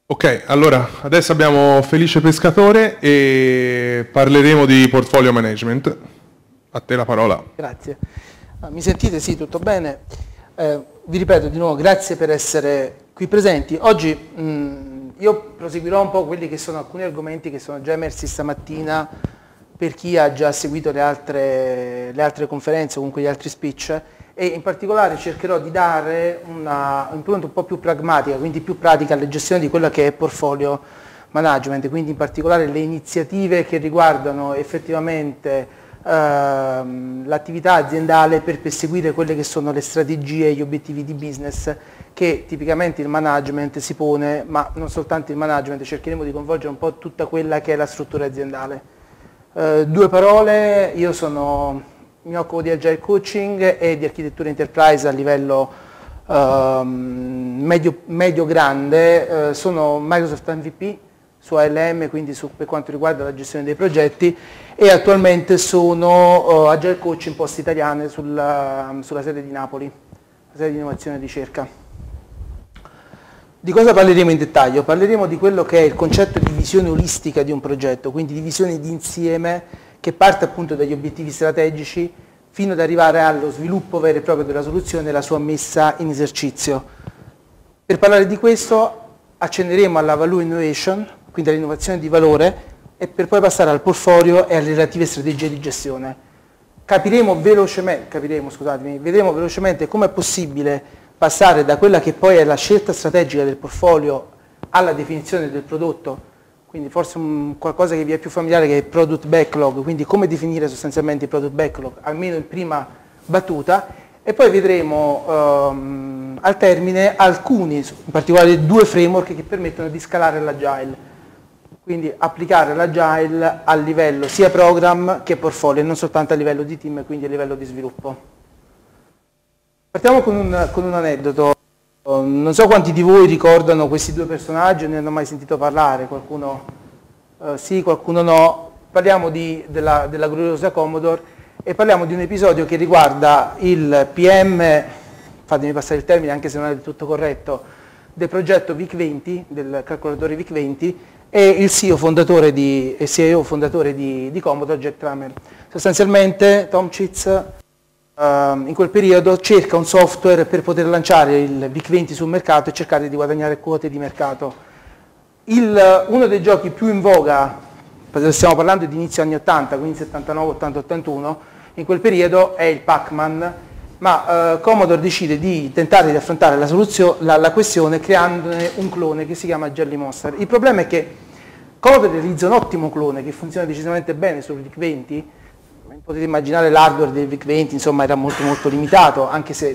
Ok, allora adesso abbiamo Felice Pescatore e parleremo di portfolio management. A te la parola. Grazie. Mi sentite? Sì, tutto bene. Vi ripeto di nuovo, grazie per essere qui presenti. Oggi io proseguirò un po' quelli che sono alcuni argomenti che sono già emersi stamattina per chi ha già seguito le altre conferenze, comunque gli altri speech, e in particolare cercherò di dare un'impronta un po' più pragmatica, quindi più pratica alla gestione di quello che è portfolio management, quindi in particolare le iniziative che riguardano effettivamente l'attività aziendale per perseguire quelle che sono le strategie e gli obiettivi di business che tipicamente il management si pone, ma non soltanto il management, cercheremo di coinvolgere un po' tutta quella che è la struttura aziendale. Due parole, mi occupo di Agile Coaching e di architettura enterprise a livello medio-grande, sono Microsoft MVP su ALM, quindi per quanto riguarda la gestione dei progetti, e attualmente sono Agile Coach in poste italiane sulla sede di Napoli, la sede di innovazione e ricerca. Di cosa parleremo in dettaglio? Parleremo di quello che è il concetto di visione olistica di un progetto, quindi di visione di insieme che parte appunto dagli obiettivi strategici fino ad arrivare allo sviluppo vero e proprio della soluzione e la sua messa in esercizio. Per parlare di questo accenderemo alla value innovation, quindi all'innovazione di valore, e per poi passare al portfolio e alle relative strategie di gestione. Vedremo velocemente come è possibile passare da quella che poi è la scelta strategica del portfolio alla definizione del prodotto, quindi forse qualcosa che vi è più familiare che è il product backlog, quindi come definire sostanzialmente il product backlog, almeno in prima battuta, e poi vedremo al termine alcuni, in particolare due framework che permettono di scalare l'agile, quindi applicare l'agile a livello sia program che portfolio, non soltanto a livello di team, quindi a livello di sviluppo. Partiamo con un aneddoto. Non so quanti di voi ricordano questi due personaggi, ne hanno mai sentito parlare, qualcuno sì, qualcuno no. Parliamo della gloriosa Commodore e parliamo di un episodio che riguarda il PM, fatemi passare il termine anche se non è del tutto corretto, del progetto VIC-20, del calcolatore VIC-20, e il CEO fondatore di Commodore, Jack Tramiel. Sostanzialmente Tomcits in quel periodo cerca un software per poter lanciare il VIC-20 sul mercato e cercare di guadagnare quote di mercato. Uno dei giochi più in voga, stiamo parlando di inizio anni 80, quindi 79, 80, 81, in quel periodo è il Pac-Man, ma Commodore decide di tentare di affrontare la questione creandone un clone che si chiama Jelly Monster. Il problema è che Commodore realizza un ottimo clone che funziona decisamente bene sul VIC-20. Potete immaginare l'hardware del VIC-20, insomma, era molto molto limitato, anche se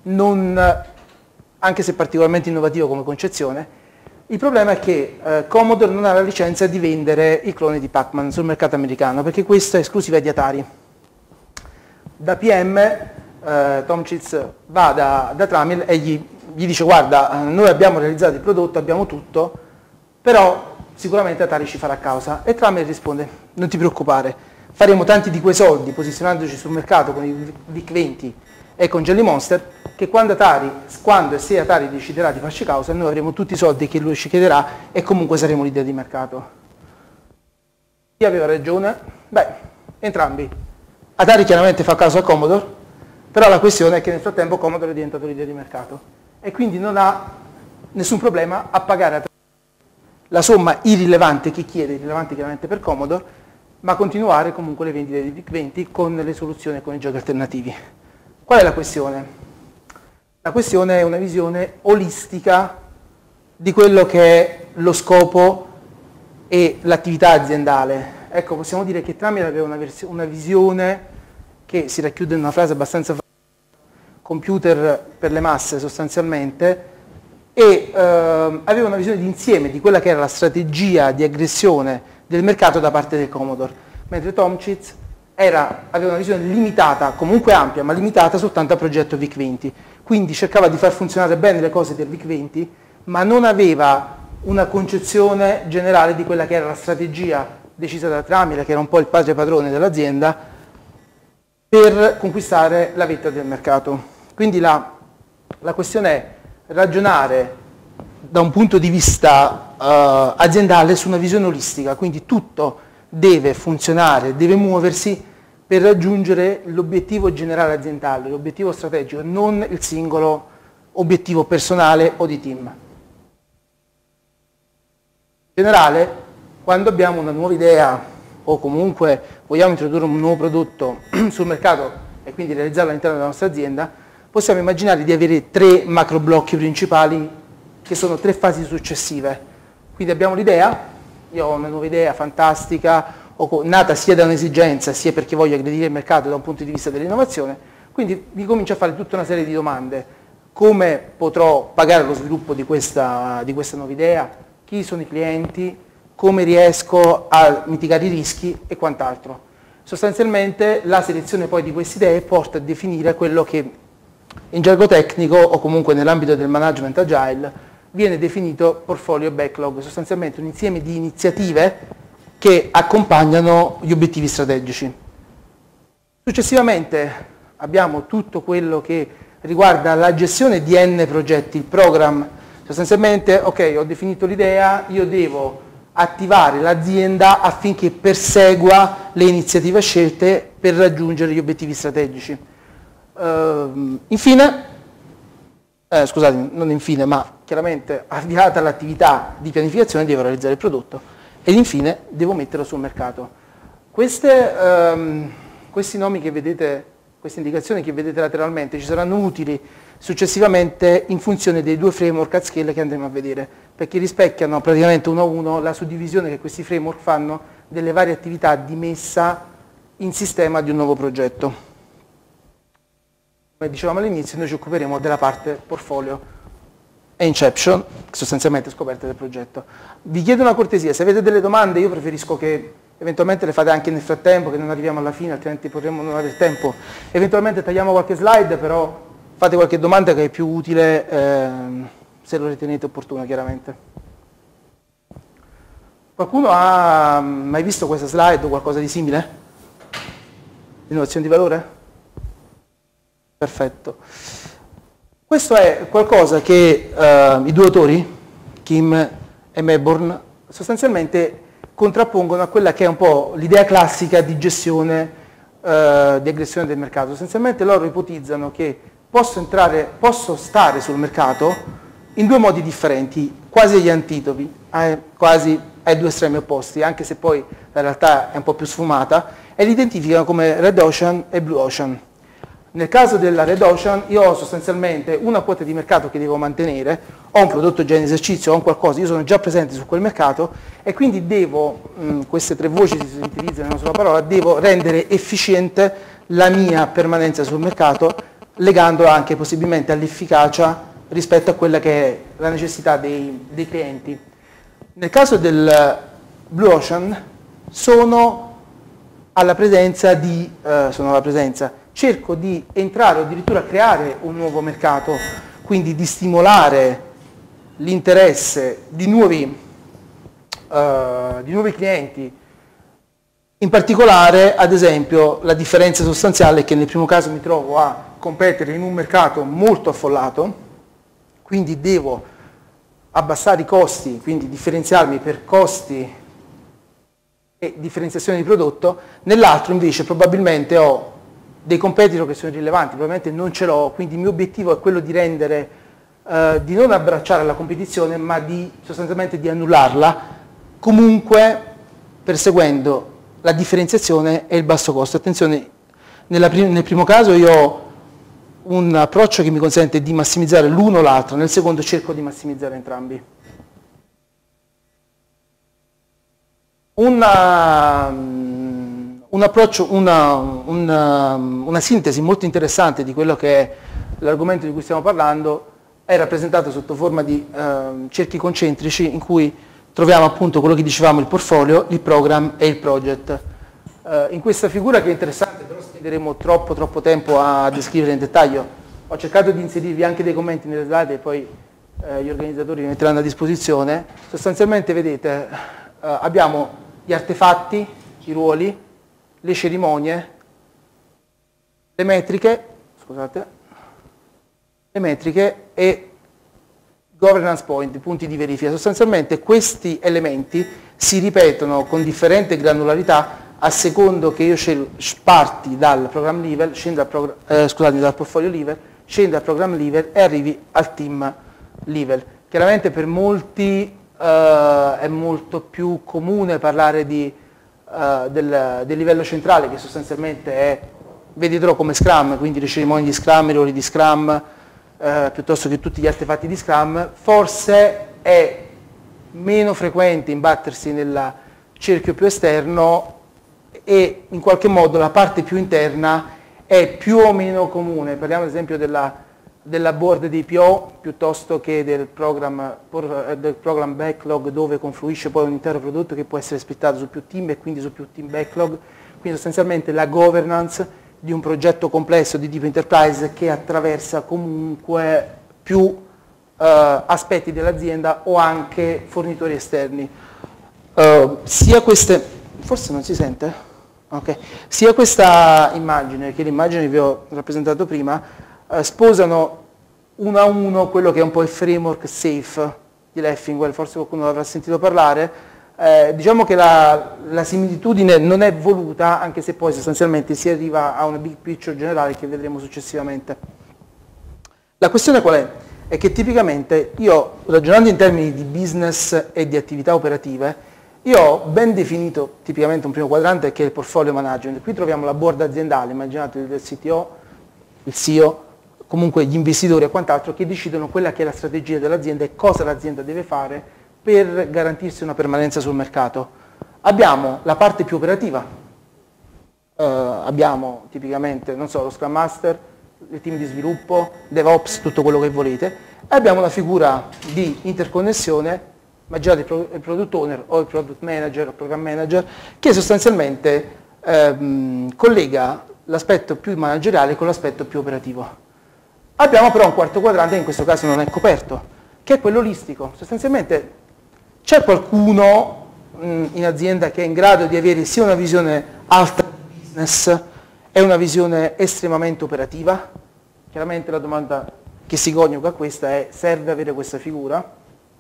particolarmente innovativo come concezione. Il problema è che Commodore non ha la licenza di vendere i cloni di Pac-Man sul mercato americano, perché questa è esclusiva di Atari. Da PM, Tomcits va da Tramiel e gli dice: guarda, noi abbiamo realizzato il prodotto, abbiamo tutto, però sicuramente Atari ci farà causa. E Tramiel risponde: non ti preoccupare, faremo tanti di quei soldi posizionandoci sul mercato con il VIC-20 e con Jelly Monster, che quando e se Atari deciderà di farci causa, noi avremo tutti i soldi che lui ci chiederà e comunque saremo leader di mercato. Chi aveva ragione? Beh, entrambi. Atari chiaramente fa caso a Commodore, però la questione è che nel frattempo Commodore è diventato leader di mercato e quindi non ha nessun problema a pagare Atari la somma irrilevante che chiede, irrilevante chiaramente per Commodore, ma continuare comunque le vendite di VIC-20 con le soluzioni e con i giochi alternativi. Qual è la questione? La questione è una visione olistica di quello che è lo scopo e l'attività aziendale. Ecco, possiamo dire che Tramiel aveva una visione che si racchiude in una frase abbastanza computer per le masse sostanzialmente, e aveva una visione d'insieme di quella che era la strategia di aggressione del mercato da parte del Commodore, mentre Tomcits aveva una visione limitata, comunque ampia, ma limitata soltanto al progetto VIC-20. Quindi cercava di far funzionare bene le cose del VIC-20, ma non aveva una concezione generale di quella che era la strategia decisa da Tramiel, che era un po' il padre padrone dell'azienda, per conquistare la vetta del mercato. Quindi la questione è ragionare da un punto di vista aziendale su una visione olistica, quindi tutto deve funzionare, deve muoversi per raggiungere l'obiettivo generale aziendale, l'obiettivo strategico, non il singolo obiettivo personale o di team. In generale, quando abbiamo una nuova idea o comunque vogliamo introdurre un nuovo prodotto sul mercato e quindi realizzarlo all'interno della nostra azienda, possiamo immaginare di avere 3 macro blocchi principali che sono 3 fasi successive. Quindi abbiamo l'idea, io ho una nuova idea fantastica, nata sia da un'esigenza sia perché voglio aggredire il mercato da un punto di vista dell'innovazione, quindi mi comincio a fare tutta una serie di domande. Come potrò pagare lo sviluppo di questa nuova idea? Chi sono i clienti? Come riesco a mitigare i rischi e quant'altro? Sostanzialmente la selezione poi di queste idee porta a definire quello che in gergo tecnico o comunque nell'ambito del management agile viene definito portfolio backlog, sostanzialmente un insieme di iniziative che accompagnano gli obiettivi strategici. Successivamente abbiamo tutto quello che riguarda la gestione di N progetti, il program. Sostanzialmente, ok, ho definito l'idea, io devo attivare l'azienda affinché persegua le iniziative scelte per raggiungere gli obiettivi strategici. Infine, scusate, non infine, ma chiaramente avviata l'attività di pianificazione devo realizzare il prodotto ed infine devo metterlo sul mercato. Questi nomi che vedete, queste indicazioni che vedete lateralmente ci saranno utili successivamente in funzione dei 2 framework at scale che andremo a vedere, perché rispecchiano praticamente uno a uno la suddivisione che questi framework fanno delle varie attività di messa in sistema di un nuovo progetto. Come dicevamo all'inizio, noi ci occuperemo della parte portfolio e inception, sostanzialmente scoperte del progetto. Vi chiedo una cortesia, se avete delle domande io preferisco che eventualmente le fate anche nel frattempo, che non arriviamo alla fine, altrimenti potremmo non avere tempo. Eventualmente tagliamo qualche slide, però fate qualche domanda che è più utile se lo ritenete opportuno, chiaramente. Qualcuno ha mai visto questa slide o qualcosa di simile? Innovazione di valore? Perfetto. Questo è qualcosa che i 2 autori, Kim e Mayborn, sostanzialmente contrappongono a quella che è un po' l'idea classica di gestione, di aggressione del mercato. Sostanzialmente loro ipotizzano che posso stare sul mercato in 2 modi differenti, quasi agli antitodi, quasi ai 2 estremi opposti, anche se poi la realtà è un po' più sfumata, e li identificano come Red Ocean e Blue Ocean. Nel caso della Red Ocean io ho sostanzialmente una quota di mercato che devo mantenere, ho un prodotto già in esercizio, ho un qualcosa, io sono già presente su quel mercato e quindi devo, queste 3 voci si sintetizzano in una sola parola, devo rendere efficiente la mia permanenza sul mercato, legandola anche possibilmente all'efficacia rispetto a quella che è la necessità dei clienti. Nel caso del Blue Ocean sono alla presenza, cerco di entrare o addirittura creare un nuovo mercato, quindi di stimolare l'interesse di nuovi clienti. In particolare, ad esempio, la differenza sostanziale è che nel primo caso mi trovo a competere in un mercato molto affollato, quindi devo abbassare i costi, quindi differenziarmi per costi e differenziazione di prodotto. Nell'altro invece probabilmente ho dei competitor che sono rilevanti, probabilmente non ce l'ho, quindi il mio obiettivo è quello di rendere, di non abbracciare la competizione, ma sostanzialmente di annullarla, comunque perseguendo la differenziazione e il basso costo. Attenzione, nel primo caso io ho un approccio che mi consente di massimizzare l'uno o l'altro, nel secondo cerco di massimizzare entrambi. Una sintesi molto interessante di quello che è l'argomento di cui stiamo parlando è rappresentata sotto forma di cerchi concentrici in cui troviamo appunto quello che dicevamo, il portfolio, il program e il project. In questa figura, che è interessante, però spenderemo troppo tempo a descrivere in dettaglio, ho cercato di inserirvi anche dei commenti nelle slide e poi gli organizzatori li metteranno a disposizione. Sostanzialmente vedete, abbiamo gli artefatti, i ruoli, le cerimonie, le metriche e governance point, punti di verifica. Sostanzialmente questi elementi si ripetono con differente granularità a secondo che io parti dal program level, dal portfolio level, scendi al program level e arrivi al team level. Chiaramente per molti è molto più comune parlare del livello centrale, che sostanzialmente è, vedetelo come Scrum, quindi le cerimonie di Scrum, i ruoli di Scrum, piuttosto che tutti gli artefatti di Scrum. Forse è meno frequente imbattersi nel cerchio più esterno e in qualche modo la parte più interna è più o meno comune. Parliamo ad esempio della board di PO piuttosto che del program backlog, dove confluisce poi un intero prodotto che può essere splittato su più team e quindi su più team backlog. Quindi sostanzialmente la governance di un progetto complesso di tipo enterprise che attraversa comunque più aspetti dell'azienda o anche fornitori esterni. Sia queste, forse non si sente? Okay. Sia questa immagine che l'immagine che vi ho rappresentato prima sposano uno a uno quello che è un po' il framework SAFe di Leffingwell, forse qualcuno l'avrà sentito parlare. Diciamo che la similitudine non è voluta, anche se poi sostanzialmente si arriva a una big picture generale che vedremo successivamente. La questione qual è? È che tipicamente io, ragionando in termini di business e di attività operative, io ho ben definito tipicamente un primo quadrante che è il portfolio management. Qui troviamo la board aziendale, immaginate il CTO, il CEO, comunque gli investitori e quant'altro, che decidono quella che è la strategia dell'azienda e cosa l'azienda deve fare per garantirsi una permanenza sul mercato. Abbiamo la parte più operativa, abbiamo tipicamente, non so, lo Scrum Master, il team di sviluppo, DevOps, tutto quello che volete, e abbiamo una figura di interconnessione, immaginate il product owner o il product manager o program manager, che sostanzialmente collega l'aspetto più manageriale con l'aspetto più operativo. Abbiamo però un quarto quadrante che in questo caso non è coperto, che è quello olistico. Sostanzialmente c'è qualcuno in azienda che è in grado di avere sia una visione alta di business e una visione estremamente operativa? Chiaramente la domanda che si coniuga a questa è: serve avere questa figura?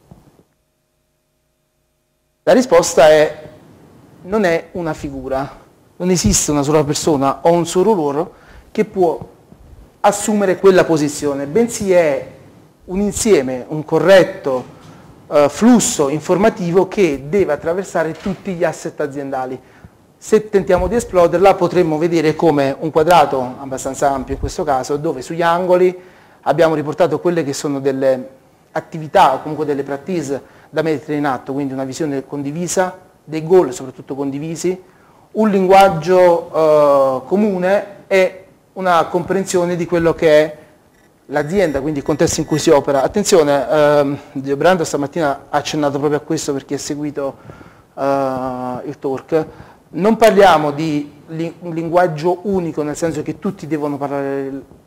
La risposta è: non è una figura, non esiste una sola persona o un solo ruolo che può assumere quella posizione, bensì è un insieme, un corretto flusso informativo che deve attraversare tutti gli asset aziendali. Se tentiamo di esploderla potremmo vedere come un quadrato abbastanza ampio in questo caso, dove sugli angoli abbiamo riportato quelle che sono delle attività o comunque delle practice da mettere in atto, quindi una visione condivisa, dei goal soprattutto condivisi, un linguaggio comune e una comprensione di quello che è l'azienda, quindi il contesto in cui si opera. Attenzione, Brando stamattina ha accennato proprio a questo perché ha seguito il talk. Non parliamo di un linguaggio unico, nel senso che tutti devono parlare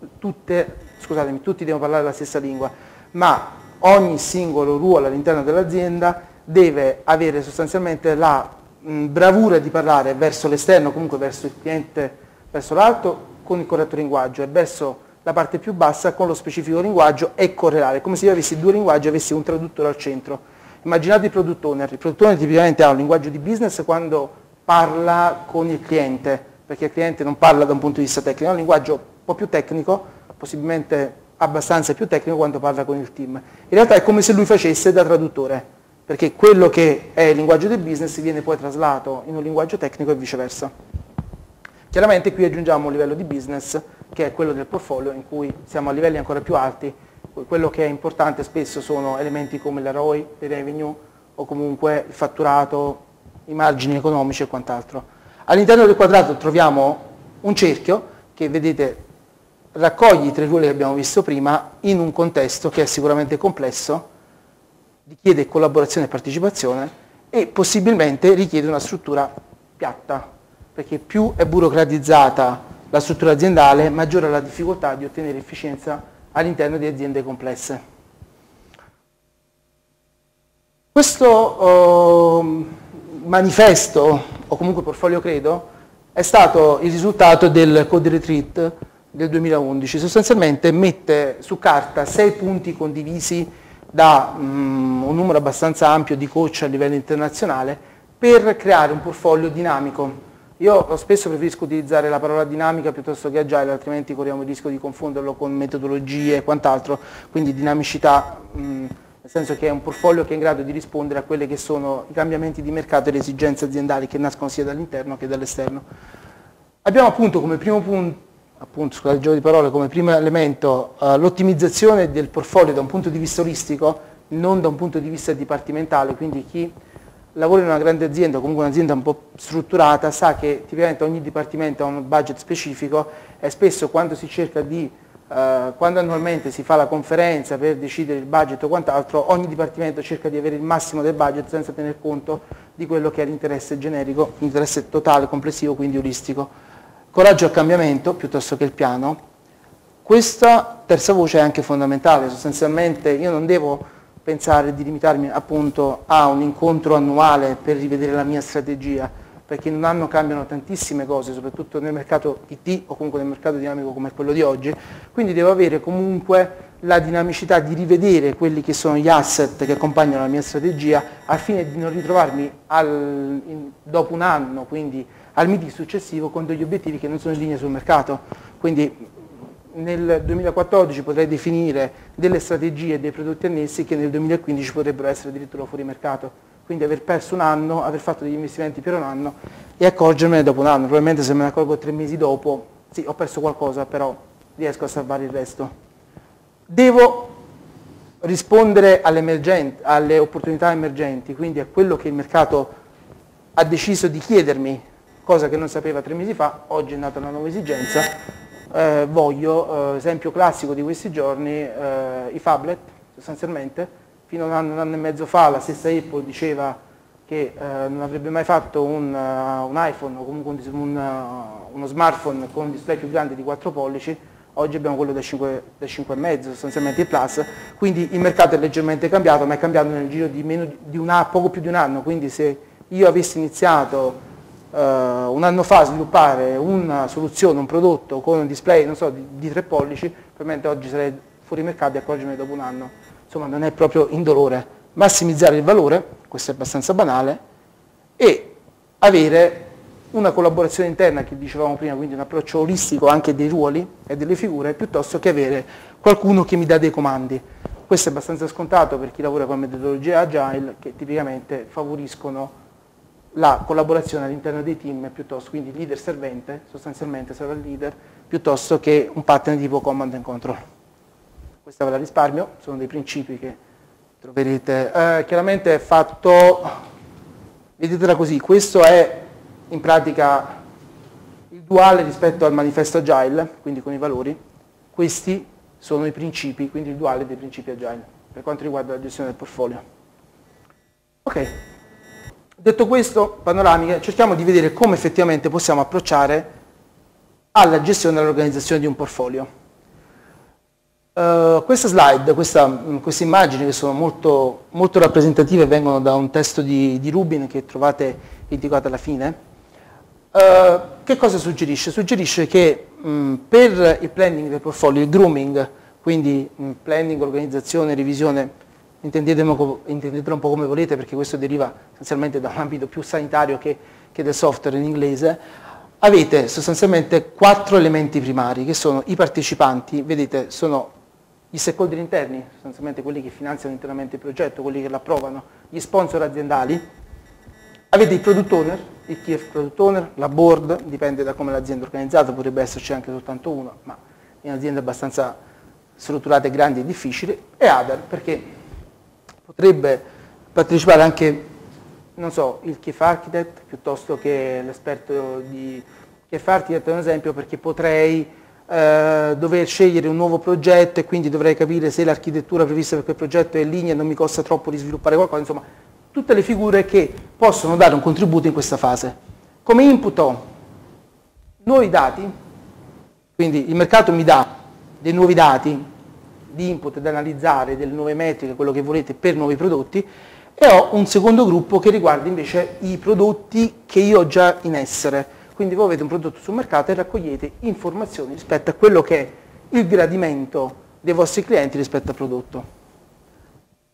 la stessa lingua, ma ogni singolo ruolo all'interno dell'azienda deve avere sostanzialmente la bravura di parlare verso l'esterno, comunque verso il cliente, verso l'alto, con il corretto linguaggio, e verso la parte più bassa con lo specifico linguaggio, e correlare, come se io avessi due linguaggi e avessi un traduttore al centro. Immaginate il product owner tipicamente ha un linguaggio di business quando parla con il cliente, perché il cliente non parla da un punto di vista tecnico, ha un linguaggio un po' più tecnico, possibilmente abbastanza più tecnico quando parla con il team. In realtà è come se lui facesse da traduttore, perché quello che è il linguaggio del business viene poi traslato in un linguaggio tecnico e viceversa. Chiaramente qui aggiungiamo un livello di business, che è quello del portfolio, in cui siamo a livelli ancora più alti. Quello che è importante spesso sono elementi come la ROI, il revenue, o comunque il fatturato, i margini economici e quant'altro. All'interno del quadrato troviamo un cerchio che, vedete, raccoglie i tre ruoli che abbiamo visto prima in un contesto che è sicuramente complesso, richiede collaborazione e partecipazione e possibilmente richiede una struttura piatta, perché più è burocratizzata la struttura aziendale, maggiore è la difficoltà di ottenere efficienza all'interno di aziende complesse. Questo manifesto, o comunque portfolio credo, è stato il risultato del Code Retreat del 2011. Sostanzialmente mette su carta 6 punti condivisi da un numero abbastanza ampio di coach a livello internazionale per creare un portfolio dinamico. Io spesso preferisco utilizzare la parola dinamica piuttosto che agile, altrimenti corriamo il rischio di confonderlo con metodologie e quant'altro, quindi dinamicità, nel senso che è un portfolio che è in grado di rispondere a quelli che sono i cambiamenti di mercato e le esigenze aziendali che nascono sia dall'interno che dall'esterno. Abbiamo appunto come primo punto, scusate il gioco di parole, come primo elemento l'ottimizzazione del portfolio da un punto di vista olistico, non da un punto di vista dipartimentale, quindi chi lavora in una grande azienda o comunque un'azienda un po' strutturata sa che tipicamente ogni dipartimento ha un budget specifico e spesso quando si cerca di, quando annualmente si fa la conferenza per decidere il budget o quant'altro, ogni dipartimento cerca di avere il massimo del budget senza tener conto di quello che è l'interesse generico, l'interesse totale, complessivo, quindi olistico. Coraggio al cambiamento piuttosto che il piano. Questa terza voce è anche fondamentale, sostanzialmente io non devo pensare di limitarmi appunto a un incontro annuale per rivedere la mia strategia, perché in un anno cambiano tantissime cose, soprattutto nel mercato IT o comunque nel mercato dinamico come quello di oggi, quindi devo avere comunque la dinamicità di rivedere quelli che sono gli asset che accompagnano la mia strategia al fine di non ritrovarmi dopo un anno, quindi al meeting successivo, con degli obiettivi che non sono in linea sul mercato. Quindi nel 2014 potrei definire delle strategie e dei prodotti annessi che nel 2015 potrebbero essere addirittura fuori mercato. Quindi aver perso un anno, aver fatto degli investimenti per un anno e accorgermene dopo un anno. Probabilmente se me ne accorgo 3 mesi dopo, sì, ho perso qualcosa, però riesco a salvare il resto. Devo rispondere alle opportunità emergenti, quindi a quello che il mercato ha deciso di chiedermi, cosa che non sapeva 3 mesi fa, oggi è nata una nuova esigenza. Esempio classico di questi giorni, i phablet, sostanzialmente, fino a un anno e mezzo fa la stessa Apple diceva che non avrebbe mai fatto un iPhone o comunque uno smartphone con un display più grande di 4 pollici, oggi abbiamo quello da 5,5, sostanzialmente il Plus, quindi il mercato è leggermente cambiato, ma è cambiato nel giro di poco più di un anno, quindi se io avessi iniziato un anno fa a sviluppare una soluzione, un prodotto con un display, non so, di 3 pollici, probabilmente oggi sarei fuori mercato e accorgermi dopo un anno. Insomma, non è proprio indolore. Massimizzare il valore, questo è abbastanza banale, e avere una collaborazione interna, che dicevamo prima, quindi un approccio olistico anche dei ruoli e delle figure, piuttosto che avere qualcuno che mi dà dei comandi. Questo è abbastanza scontato per chi lavora con metodologie agile, che tipicamente favoriscono la collaborazione all'interno dei team, piuttosto, quindi leader servente, sostanzialmente sarà il leader, piuttosto che un pattern tipo command and control. Questa ve la risparmio, sono dei principi che troverete. Chiaramente è fatto, vedetela così, questo è in pratica il duale rispetto al manifesto agile, quindi con i valori. Questi sono i principi, quindi il duale dei principi agile, per quanto riguarda la gestione del portfolio. Ok. Detto questo, panoramiche, cerchiamo di vedere come effettivamente possiamo approcciare alla gestione e all'organizzazione di un portfolio. Questa slide, queste immagini che sono molto, molto rappresentative, vengono da un testo di Rubin che trovate indicato alla fine. Che cosa suggerisce? Suggerisce che per il planning del portfolio, il grooming, quindi planning, organizzazione, revisione, intendetelo un po' come volete, perché questo deriva essenzialmente da un ambito più sanitario che del software in inglese, avete sostanzialmente 4 elementi primari, che sono i partecipanti, vedete, sono gli stakeholder interni, sostanzialmente quelli che finanziano internamente il progetto, quelli che lo approvano, gli sponsor aziendali, avete i product owner, il chief product owner, la board, dipende da come l'azienda è organizzata, potrebbe esserci anche soltanto uno, ma in aziende abbastanza strutturate, grandi e difficili, e other, perché potrebbe partecipare anche, non so, il chief architect piuttosto che l'esperto di chief architect, è un esempio, perché potrei dover scegliere un nuovo progetto e quindi dovrei capire se l'architettura prevista per quel progetto è in linea e non mi costa troppo di sviluppare qualcosa, insomma, tutte le figure che possono dare un contributo in questa fase. Come input ho nuovi dati, quindi il mercato mi dà dei nuovi dati di input da analizzare, delle nuove metriche, quello che volete per nuovi prodotti, e ho un secondo gruppo che riguarda invece i prodotti che io ho già in essere. Quindi voi avete un prodotto sul mercato e raccogliete informazioni rispetto a quello che è il gradimento dei vostri clienti rispetto al prodotto.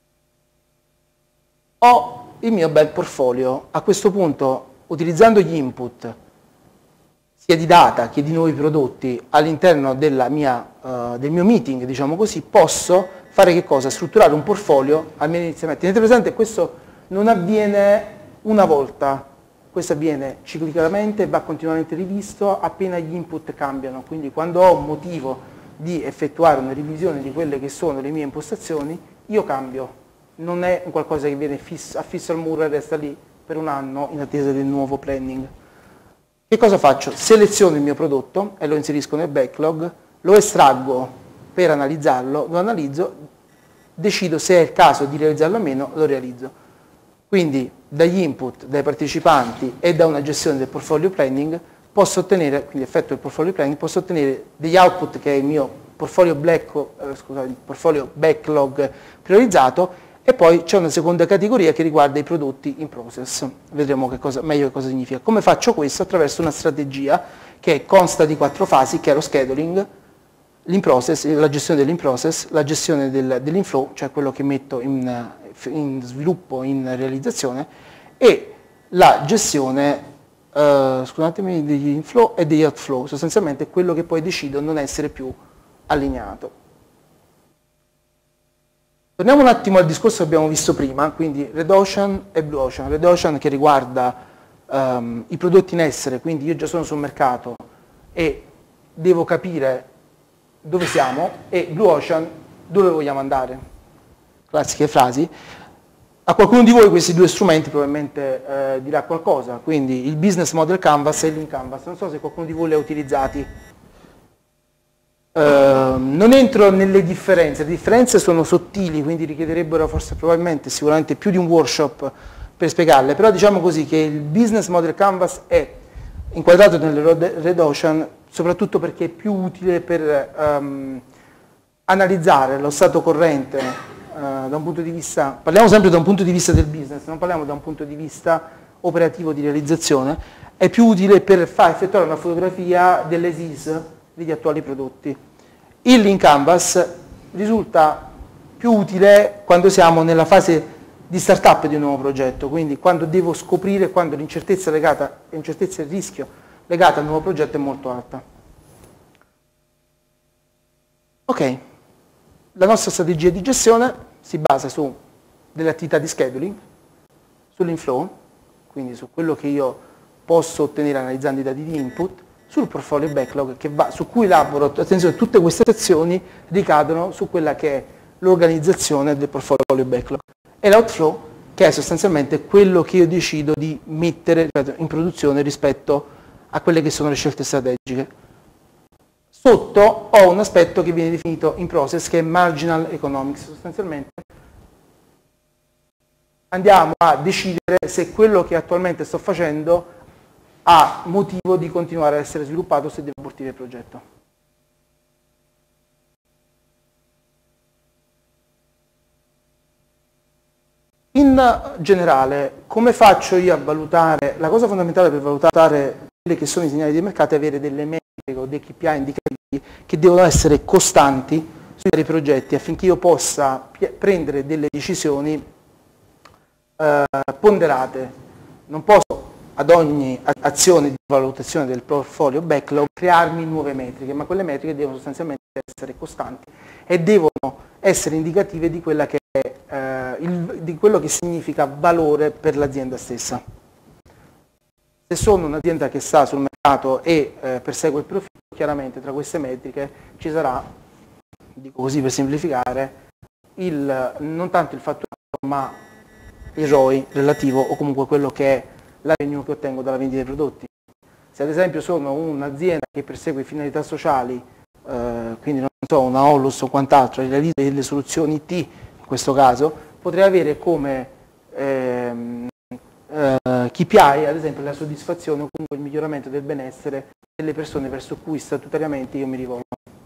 ho il mio bel portfolio. A questo punto, utilizzando gli input, sia di data che di nuovi prodotti all'interno del mio meeting, diciamo così, posso fare che cosa? Strutturare un portfolio almeno inizialmente. Tenete presente, questo non avviene una volta, questo avviene ciclicamente, va continuamente rivisto appena gli input cambiano, quindi quando ho un motivo di effettuare una revisione di quelle che sono le mie impostazioni, io cambio, non è un qualcosa che viene affisso al muro e resta lì per un anno in attesa del nuovo planning. Che cosa faccio? Seleziono il mio prodotto e lo inserisco nel backlog, lo estraggo per analizzarlo, lo analizzo, decido se è il caso di realizzarlo o meno, lo realizzo. Quindi dagli input, dai partecipanti e da una gestione del portfolio planning posso ottenere, quindi effetto del portfolio planning, posso ottenere degli output che è il mio portfolio backlog priorizzato, e poi c'è una seconda categoria che riguarda i prodotti in process. Vedremo meglio che cosa significa. Come faccio questo? Attraverso una strategia che consta di 4 fasi, che è lo scheduling, l'in-process, la gestione dell'in-process, la gestione dell'inflow, cioè quello che metto in sviluppo, in realizzazione, e la gestione scusatemi, degli inflow e degli outflow, sostanzialmente quello che poi decido non essere più allineato. Torniamo un attimo al discorso che abbiamo visto prima, quindi Red Ocean e Blue Ocean. Red Ocean che riguarda i prodotti in essere, quindi io già sono sul mercato e devo capire dove siamo, e Blue Ocean dove vogliamo andare. Classiche frasi. A qualcuno di voi questi due strumenti probabilmente dirà qualcosa, quindi il Business Model Canvas e il Lean Canvas. Non so se qualcuno di voi li ha utilizzati. Non entro nelle differenze, le differenze sono sottili, quindi richiederebbero probabilmente sicuramente più di un workshop per spiegarle, però diciamo così che il Business Model Canvas è inquadrato nel Red Ocean soprattutto perché è più utile per analizzare lo stato corrente da un punto di vista, parliamo sempre da un punto di vista del business, non parliamo da un punto di vista operativo di realizzazione, è più utile per effettuare una fotografia delle SIS degli attuali prodotti. Il Lean Canvas risulta più utile quando siamo nella fase di startup di un nuovo progetto, quindi quando devo scoprire, quando l'incertezza e il rischio legato al nuovo progetto è molto alta. Ok, la nostra strategia di gestione si basa su delle attività di scheduling, sull'inflow, quindi su quello che io posso ottenere analizzando i dati di input, sul portfolio backlog su cui lavoro. Attenzione, tutte queste azioni ricadono su quella che è l'organizzazione del portfolio backlog, e l'outflow, che è sostanzialmente quello che io decido di mettere in produzione rispetto a quelle che sono le scelte strategiche. Sotto ho un aspetto che viene definito in process, che è marginal economics. Sostanzialmente andiamo a decidere se quello che attualmente sto facendo ha motivo di continuare a essere sviluppato, se devo abortire il progetto. In generale, come faccio io a valutare? La cosa fondamentale per valutare quelli che sono i segnali di mercato è avere delle metriche o dei KPI indicativi che devono essere costanti sui vari progetti, affinché io possa prendere delle decisioni ponderate. Non posso ad ogni azione di valutazione del portfolio backlog crearmi nuove metriche, ma quelle metriche devono sostanzialmente essere costanti e devono essere indicative di quella che è, di quello che significa valore per l'azienda stessa. Se sono un'azienda che sta sul mercato e persegue il profitto, chiaramente tra queste metriche ci sarà, dico così per semplificare, non tanto il fatturato ma il ROI relativo, o comunque quello che è la revenue che ottengo dalla vendita dei prodotti. Se ad esempio sono un'azienda che persegue finalità sociali, quindi non so, una Onlus o quant'altro, realizza delle soluzioni IT in questo caso, potrei avere come KPI ad esempio la soddisfazione o comunque il miglioramento del benessere delle persone verso cui statutariamente io mi rivolgo.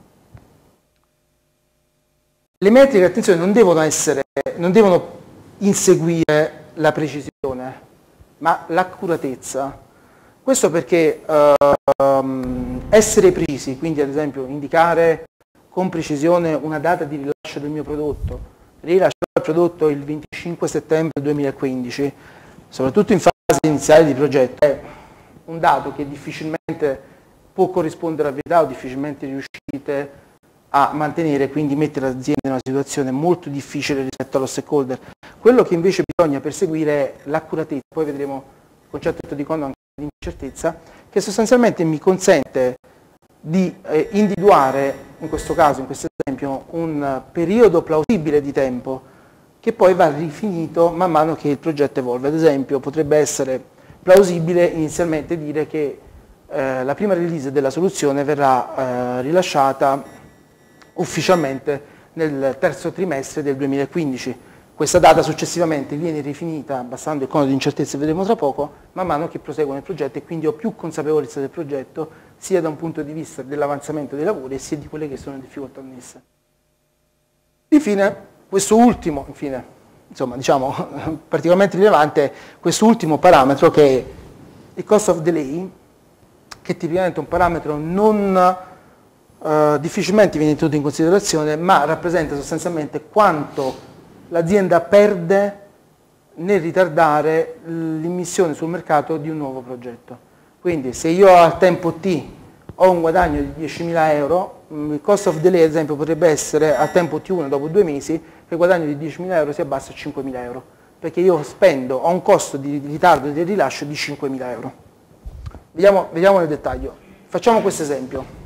Le metriche, attenzione, non devono inseguire la precisione, ma l'accuratezza. Questo perché essere precisi, quindi ad esempio indicare con precisione una data di rilascio del mio prodotto, rilascio prodotto il 25 settembre 2015, soprattutto in fase iniziale di progetto, è un dato che difficilmente può corrispondere alla verità o difficilmente riuscite a mantenere, quindi mette l'azienda in una situazione molto difficile rispetto allo stakeholder. Quello che invece bisogna perseguire è l'accuratezza, poi vedremo il concetto di conto anche di incertezza, che sostanzialmente mi consente di individuare, in questo caso, in questo esempio, un periodo plausibile di tempo che poi va rifinito man mano che il progetto evolve. Ad esempio, potrebbe essere plausibile inizialmente dire che la prima release della soluzione verrà rilasciata ufficialmente nel terzo trimestre del 2015. Questa data successivamente viene rifinita, abbassando il cono di incertezza, vedremo tra poco, man mano che prosegue nel progetto, e quindi ho più consapevolezza del progetto, sia da un punto di vista dell'avanzamento dei lavori, sia di quelle che sono le difficoltà annesse. Infine, questo ultimo, insomma, diciamo, particolarmente rilevante, è questo ultimo parametro che è il cost of delay, che tipicamente è un parametro non difficilmente viene tenuto in considerazione, ma rappresenta sostanzialmente quanto l'azienda perde nel ritardare l'immissione sul mercato di un nuovo progetto. Quindi se io a tempo T ho un guadagno di 10.000 euro, il cost of delay ad esempio potrebbe essere a tempo T1 dopo 2 mesi, che il guadagno di 10.000 euro si abbassa a 5.000 euro, perché io ho un costo di ritardo del rilascio di 5.000 euro. Vediamo nel dettaglio. Facciamo questo esempio.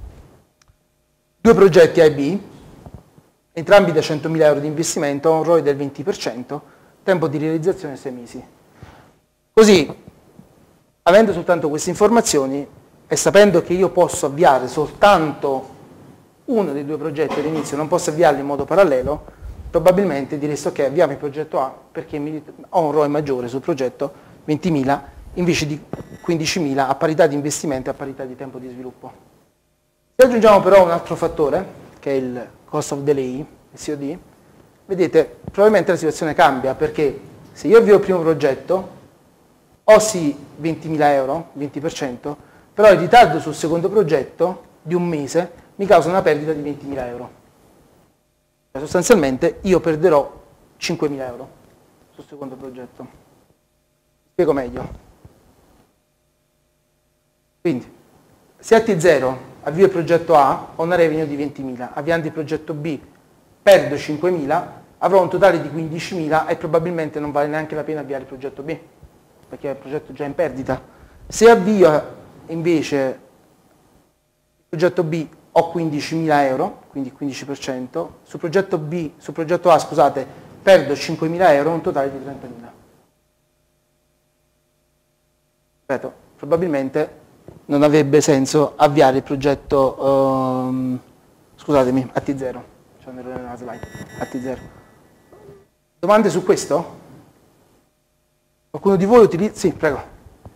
2 progetti A e B, entrambi da 100.000 euro di investimento, un ROI del 20%, tempo di realizzazione 6 mesi. Così, avendo soltanto queste informazioni e sapendo che io posso avviare soltanto uno dei 2 progetti all'inizio, non posso avviarli in modo parallelo, probabilmente diresti ok, avviamo il progetto A perché ho un ROI maggiore sul progetto, 20.000, invece di 15.000 a parità di investimento e a parità di tempo di sviluppo. Se aggiungiamo però un altro fattore, che è il cost of delay, il COD, vedete, probabilmente la situazione cambia, perché se io avvio il primo progetto, ho sì 20.000 euro, 20%, però il ritardo sul secondo progetto di un mese mi causa una perdita di 20.000 euro. Sostanzialmente io perderò 5.000 euro sul secondo progetto. Spiego meglio. Quindi, se a T0 avvio il progetto A, ho una revenue di 20.000, avviando il progetto B perdo 5.000, avrò un totale di 15.000 e probabilmente non vale neanche la pena avviare il progetto B, perché il progetto è già in perdita. Se avvio invece il progetto B ho 15.000 euro, quindi 15%, sul progetto A, scusate, perdo 5.000 euro, un totale di 30.000. Ripeto, probabilmente non avrebbe senso avviare il progetto, scusatemi, a T0, c'è un errore nella slide, a T0. Domande su questo? Qualcuno di voi utilizza? Sì, prego.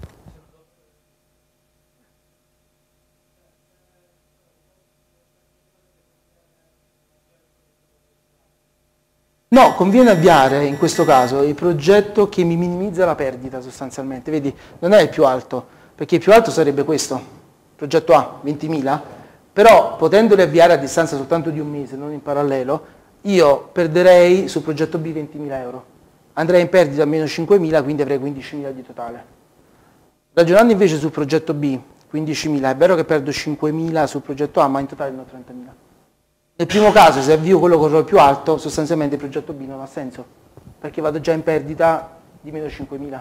No, conviene avviare in questo caso il progetto che mi minimizza la perdita sostanzialmente, vedi, non è il più alto, perché il più alto sarebbe questo, progetto A, 20.000, però potendoli avviare a distanza soltanto di un mese, non in parallelo, io perderei sul progetto B 20.000 euro, andrei in perdita a meno 5.000, quindi avrei 15.000 di totale. Ragionando invece sul progetto B, 15.000, è vero che perdo 5.000 sul progetto A, ma in totale ne ho 30.000. Nel primo caso, se avvio quello con il ROI più alto, sostanzialmente il progetto B non ha senso, perché vado già in perdita di meno 5.000.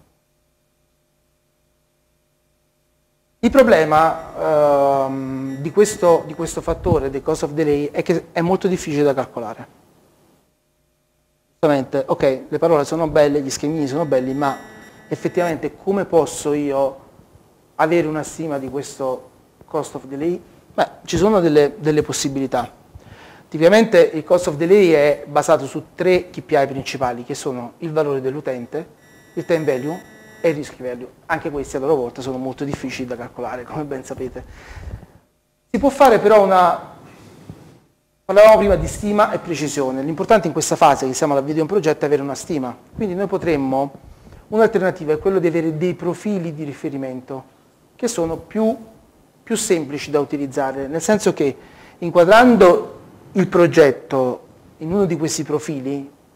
Il problema di questo fattore, del cost of delay, è che è molto difficile da calcolare. Giustamente, ok, le parole sono belle, gli schemini sono belli, ma effettivamente come posso io avere una stima di questo cost of delay? Beh, ci sono delle possibilità. Tipicamente il cost of delay è basato su 3 KPI principali, che sono il valore dell'utente, il time value e il risk value. Anche questi a loro volta sono molto difficili da calcolare, come ben sapete. Si può fare però parlavamo prima di stima e precisione. L'importante in questa fase, che siamo all'avvio di un progetto, è avere una stima. Quindi noi potremmo, un'alternativa è quello di avere dei profili di riferimento, che sono più semplici da utilizzare, nel senso che inquadrando il progetto in uno di questi profili,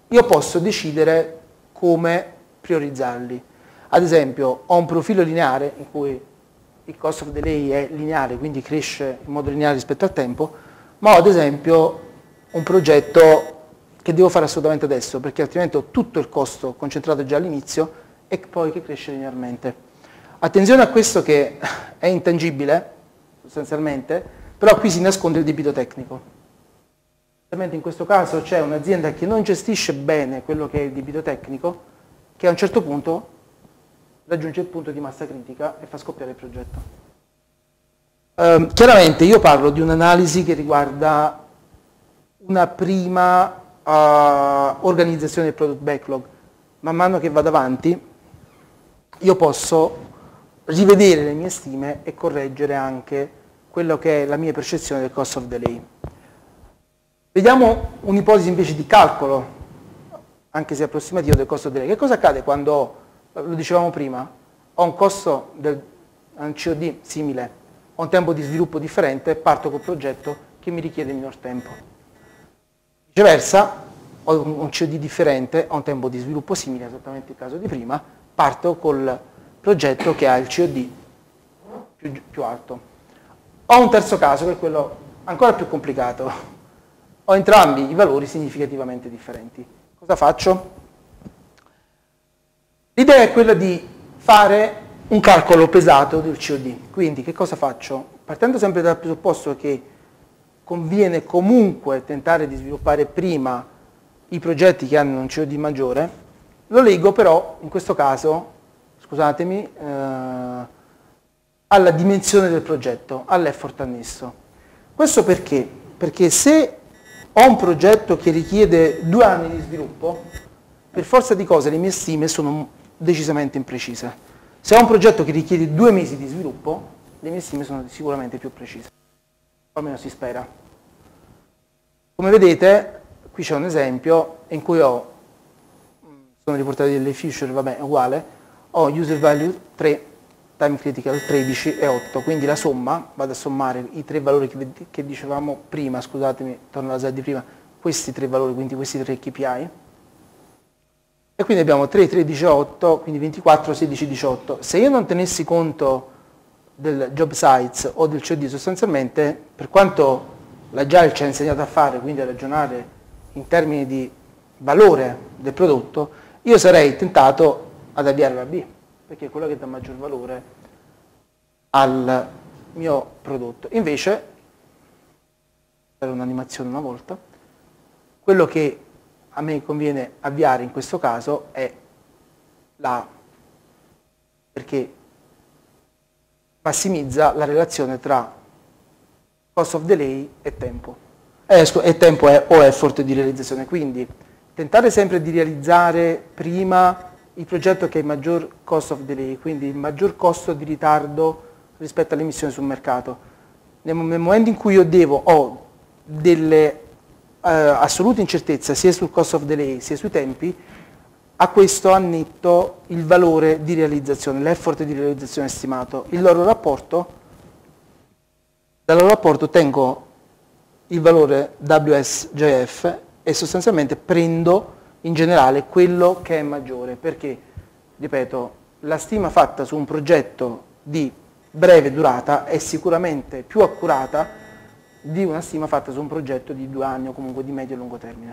io posso decidere come priorizzarli. Ad esempio, ho un profilo lineare in cui il cost of delay è lineare, quindi cresce in modo lineare rispetto al tempo, ma ho ad esempio un progetto che devo fare assolutamente adesso, perché altrimenti ho tutto il costo concentrato già all'inizio e poi che cresce linearmente. Attenzione a questo che è intangibile, sostanzialmente, però qui si nasconde il debito tecnico. In questo caso c'è un'azienda che non gestisce bene quello che è il debito tecnico, che a un certo punto raggiunge il punto di massa critica e fa scoppiare il progetto. Chiaramente io parlo di un'analisi che riguarda una prima organizzazione del product backlog. Man mano che vado avanti io posso rivedere le mie stime e correggere anche quello che è la mia percezione del cost of delay. Vediamo un'ipotesi invece di calcolo, anche se approssimativo, del costo of delay. Che cosa accade quando, lo dicevamo prima, ho un costo un COD simile, ho un tempo di sviluppo differente, parto col progetto che mi richiede minor tempo. Viceversa, ho un COD differente, ho un tempo di sviluppo simile, esattamente il caso di prima, parto col progetto che ha il COD più alto. Ho un terzo caso, che è quello ancora più complicato. Ho entrambi i valori significativamente differenti. Cosa faccio? L'idea è quella di fare un calcolo pesato del COD. Quindi che cosa faccio? Partendo sempre dal presupposto che conviene comunque tentare di sviluppare prima i progetti che hanno un COD maggiore, lo leggo però, in questo caso, scusatemi, alla dimensione del progetto, all'effort annesso. Questo perché? Perché se ho un progetto che richiede 2 anni di sviluppo, per forza di cose le mie stime sono decisamente imprecise. Se ho un progetto che richiede 2 mesi di sviluppo, le mie stime sono sicuramente più precise, o almeno si spera. Come vedete, qui c'è un esempio in cui sono riportati delle feature, vabbè, è uguale, ho user value 3, time critical 13 e 8, quindi la somma, vado a sommare i 3 valori che dicevamo prima, scusatemi, torno alla slide di prima, questi 3 valori, quindi questi 3 KPI, e quindi abbiamo 3, 13, 8, quindi 24, 16, 18. Se io non tenessi conto del job size o del COD, sostanzialmente, per quanto l'Agile ci ha insegnato a fare, quindi a ragionare in termini di valore del prodotto, io sarei tentato ad avviare la B, perché è quello che dà maggior valore al mio prodotto. Invece, per un'animazione una volta, quello che a me conviene avviare in questo caso è la A, perché massimizza la relazione tra cost of delay e tempo. E tempo è o effort di realizzazione, quindi tentare sempre di realizzare prima il progetto che ha il maggior cost of delay, quindi il maggior costo di ritardo rispetto all'emissione sul mercato. Nel momento in cui io ho delle assolute incertezze sia sul cost of delay sia sui tempi, a questo annetto il valore di realizzazione, l'effort di realizzazione stimato. Dal loro rapporto tengo il valore WSJF e sostanzialmente prendo in generale quello che è maggiore, perché, ripeto, la stima fatta su un progetto di breve durata è sicuramente più accurata di una stima fatta su un progetto di 2 anni o comunque di medio e lungo termine.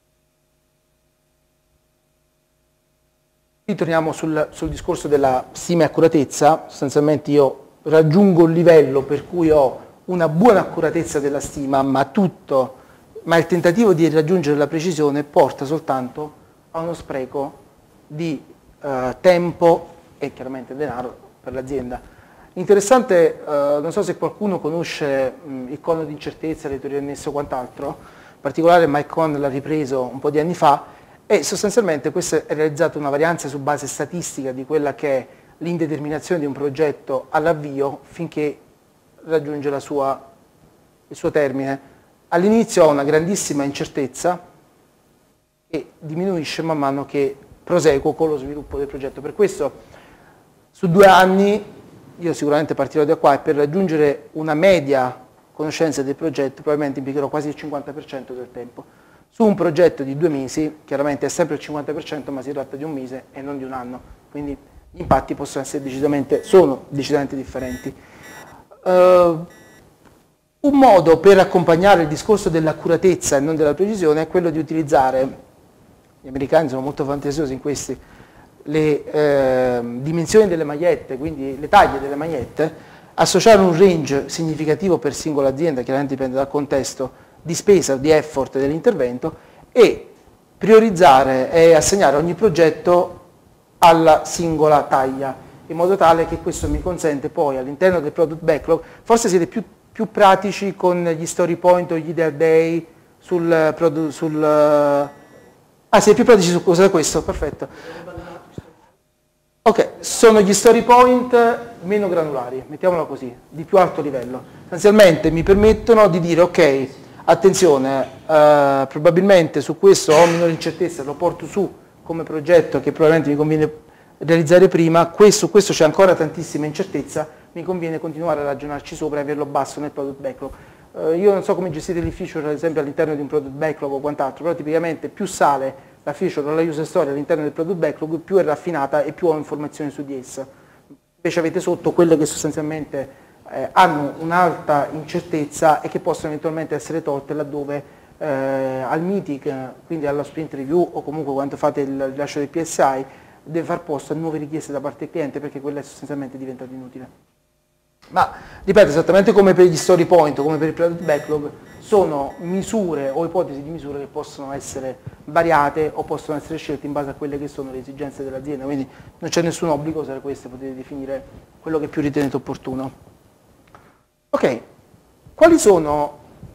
Qui torniamo sul discorso della stima e accuratezza. Sostanzialmente io raggiungo un livello per cui ho una buona accuratezza della stima, ma il tentativo di raggiungere la precisione porta soltanto a uno spreco di tempo e chiaramente denaro per l'azienda. Interessante, non so se qualcuno conosce il cono di incertezza, le teorie annesse o quant'altro, in particolare Mike Cohn l'ha ripreso un po' di anni fa e sostanzialmente questo è realizzato una varianza su base statistica di quella che è l'indeterminazione di un progetto all'avvio finché raggiunge il suo termine. All'inizio ho una grandissima incertezza e diminuisce man mano che proseguo con lo sviluppo del progetto. Per questo su 2 anni io sicuramente partirò da qua e per raggiungere una media conoscenza del progetto probabilmente impiegherò quasi il 50% del tempo. Su un progetto di 2 mesi, chiaramente è sempre il 50%, ma si tratta di un mese e non di un anno, quindi gli impatti sono decisamente differenti. Un modo per accompagnare il discorso dell'accuratezza e non della precisione è quello di utilizzare, gli americani sono molto fantasiosi in questi, le dimensioni delle magliette, quindi le taglie delle magliette, associare un range significativo per singola azienda, chiaramente dipende dal contesto, di spesa o di effort dell'intervento, e priorizzare e assegnare ogni progetto alla singola taglia, in modo tale che questo mi consente poi all'interno del product backlog, forse siete più pratici con gli story point o gli idea day siete più pratici su cosa questo? Perfetto. Ok, sono gli story point meno granulari, mettiamolo così, di più alto livello. Essenzialmente mi permettono di dire ok, attenzione, probabilmente su questo ho minore incertezza, lo porto su come progetto che probabilmente mi conviene realizzare prima, su questo c'è ancora tantissima incertezza, mi conviene continuare a ragionarci sopra e averlo basso nel product backlog. Io non so come gestite le feature ad esempio all'interno di un product backlog o quant'altro, però tipicamente più sale la feature o la user story all'interno del product backlog, più è raffinata e più ho informazioni su di essa. Invece avete sotto quelle che sostanzialmente hanno un'alta incertezza e che possono eventualmente essere tolte laddove al meeting, quindi alla sprint review o comunque quando fate il rilascio del PSI, deve far posto a nuove richieste da parte del cliente, perché quella è sostanzialmente diventata inutile. Ma ripeto, esattamente come per gli story point o come per il product backlog, sono misure o ipotesi di misure che possono essere variate o possono essere scelte in base a quelle che sono le esigenze dell'azienda, quindi non c'è nessun obbligo, se queste potete definire quello che più ritenete opportuno. Ok, quali sono